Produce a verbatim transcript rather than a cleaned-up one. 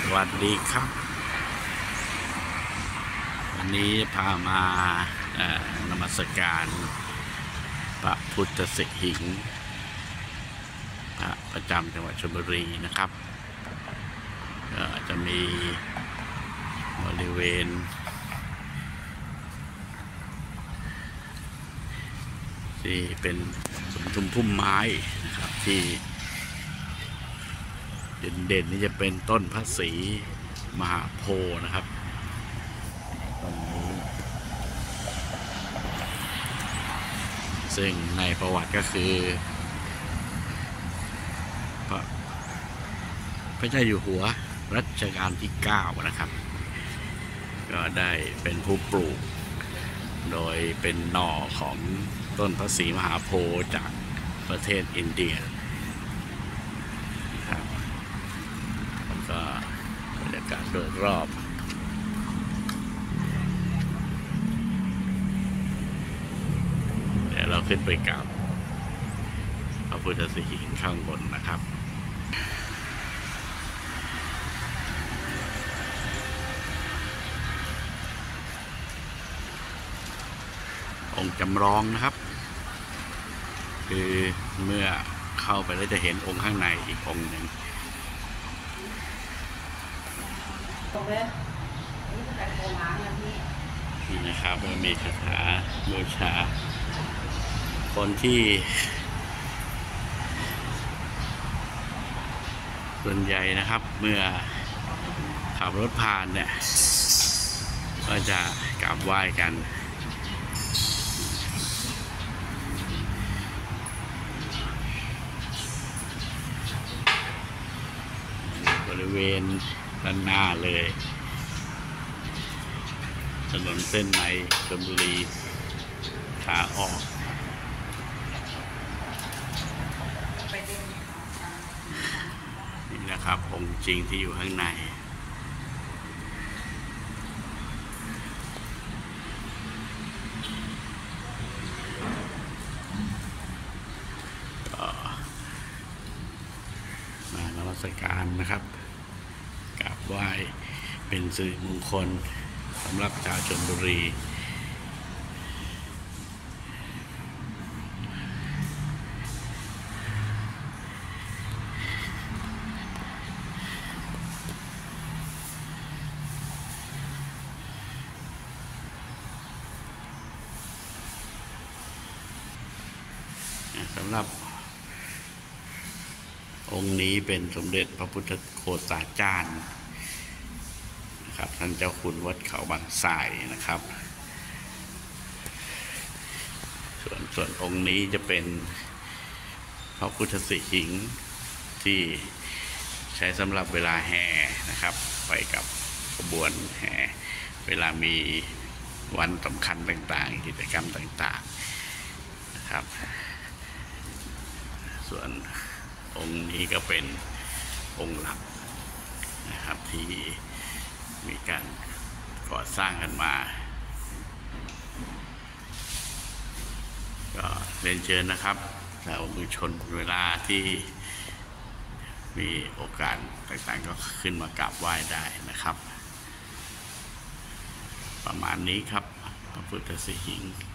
สวัสดีครับวันนี้พามานมัสการพระพุทธสิหิงค์พระประจำจังหวัดชลบุรีนะครับก็จะมีบริเวณที่เป็นสมทุมพุ่มไม้นะครับที่เด่นๆนี่จะเป็นต้นพระศรีมหาโพธิ์นะครับต้นนี้ซึ่งในประวัติก็คือพระพระเจ้าอยู่หัวรัชกาลที่เก้านะครับก็ได้เป็นผู้ปลูกโดยเป็นหน่อของต้นพระศรีมหาโพธิ์จากประเทศอินเดียครับก็บรรยากาศโดยรอบเดี๋ยวเราขึ้นไปกับพระพุทธสิหิงค์ข้างบนนะครับองค์จำลองนะครับคือเมื่อเข้าไปแล้วจะเห็นองค์ข้างในอีกองค์หนึ่งนี่นะครับมีคาถาบูชาคนที่ส่วนใหญ่นะครับเมื่อขับรถผ่านเนี่ยก็จะกราบไหว้กันบริเวณด้านหน้าเลยถนนเส้นในชลบุรีขาออกนี่นะครับองค์จริงที่อยู่ข้างในก็มานมัสการนะครับกราบไหว้เป็นสิริมงคลสำหรับชาวชลบุรีสำหรับองค์นี้เป็นสมเด็จพระพุทธโฆษาจารย์นะครับท่านเจ้าคุณวัดเขาบางทรายนะครับส่วนส่วนองค์นี้จะเป็นพระพุทธสิหิงค์ที่ใช้สำหรับเวลาแห่นะครับไปกับขบวนแห่เวลามีวันสำคัญต่างๆกิจกรรมต่างๆนะครับส่วนองค์นี้ก็เป็นองค์หลักนะครับที่มีการก่อสร้างกันมาก็เรียนเชิญนะครับชาวมุชนเวลาที่มีโอกาสต่างๆก็ขึ้นมากราบไหว้ได้นะครับประมาณนี้ครับพระพุทธสิหิงค์